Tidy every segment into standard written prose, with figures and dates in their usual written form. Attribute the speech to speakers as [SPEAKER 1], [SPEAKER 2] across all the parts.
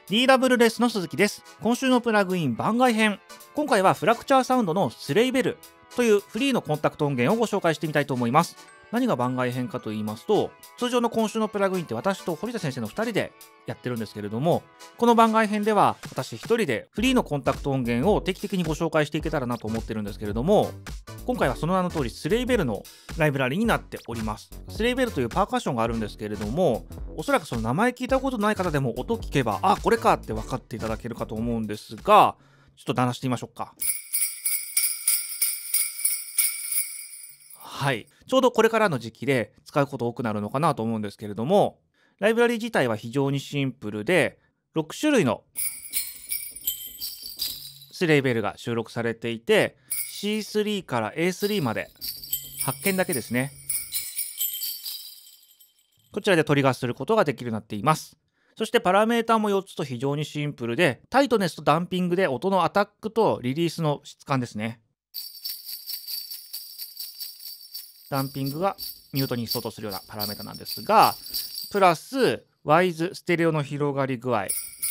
[SPEAKER 1] DW レスの鈴木です。今週のプラグイン番外編。今回はフラクチャーサウンドのスレイベルというフリーのコンタクト音源をご紹介してみたいと思います。何が番外編かと言いますと、通常の今週のプラグインって私と堀田先生の2人でやってるんですけれども、この番外編では私1人でフリーのコンタクト音源を定期的にご紹介していけたらなと思ってるんですけれども、今回はその名の通りスレイベルのライブラリになっております。スレイベルというパーカッションがあるんですけれども、おそらくその名前聞いたことない方でも音聞けば、あ、これかって分かっていただけるかと思うんですが、ちょっと鳴らしてみましょうか。はい、ちょうどこれからの時期で使うこと多くなるのかなと思うんですけれども、ライブラリ自体は非常にシンプルで、6種類のスレイベルが収録されていて、C3 から A3 まで8件だけですね。こちらでトリガーすることができるようになっています。そしてパラメータも4つと非常にシンプルで、タイトネスとダンピングで音のアタックとリリースの質感ですね。ダンピングがミュートに相当するようなパラメータなんですが、プラスワイズ、ステレオの広がり具合、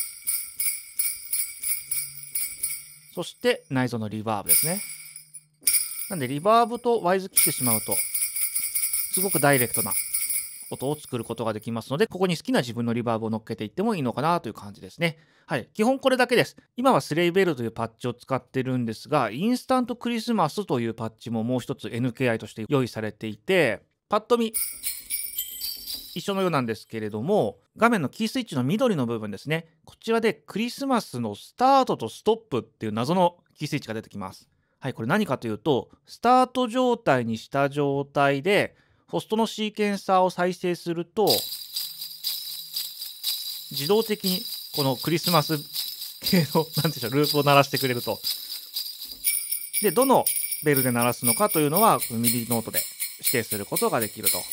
[SPEAKER 1] そして内蔵のリバーブですね。なんでリバーブとワイズ切ってしまうとすごくダイレクトな音を作ることができますので、ここに好きな自分のリバーブを乗っけていってもいいのかなという感じですね。はい、基本これだけです。今はスレイベルというパッチを使ってるんですが、インスタントクリスマスというパッチももう一つ NKI として用意されていて、パッと見一緒のようなんですけれども、画面のキースイッチの緑の部分ですね、こちらでクリスマスのスタートとストップっていう謎のキースイッチが出てきます。はい、これ何かというと、スタート状態にした状態でホストのシーケンサーを再生すると、自動的にこのクリスマス系のなんでしょう、ループを鳴らしてくれると。で、どのベルで鳴らすのかというのはミディノートで指定することができると。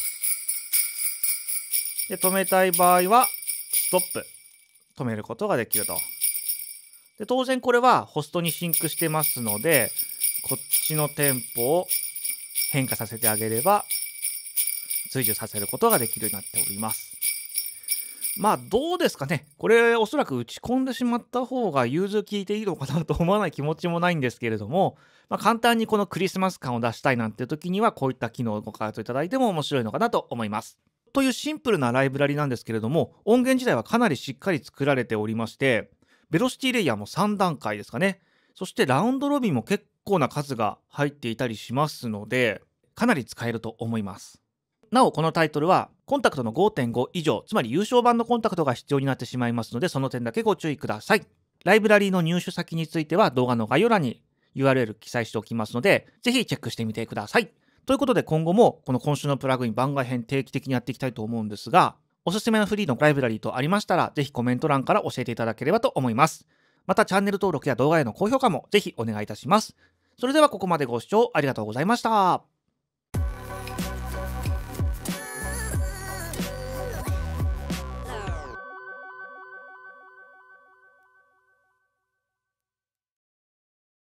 [SPEAKER 1] で、止めたい場合はストップ、止めることができると。で、当然これはホストにシンクしてますので、こっちのテンポを変化させてあげれば追従させることができるようになっております。まあどうですかね、これおそらく打ち込んでしまった方が融通聞いていいのかなと思わない気持ちもないんですけれども、簡単にこのクリスマス感を出したいなんていう時にはこういった機能をご開発いただいても面白いのかなと思います。というシンプルなライブラリなんですけれども、音源自体はかなりしっかり作られておりまして、ベロシティレイヤーも3段階ですかね。そしてラウンドロビンも結構な数が入っていたりしますので、かなり使えると思います。なおこのタイトルはコンタクトの 5.5 以上、つまり優勝版のコンタクトが必要になってしまいますので、その点だけご注意ください。ライブラリの入手先については動画の概要欄に URL 記載しておきますので、ぜひチェックしてみてください。ということで今後もこの今週のプラグイン番外編定期的にやっていきたいと思うんですが、おすすめのフリーのライブラリとありましたら、ぜひコメント欄から教えていただければと思います。またチャンネル登録や動画への高評価もぜひお願いいたします。それではここまでご視聴ありがとうございました。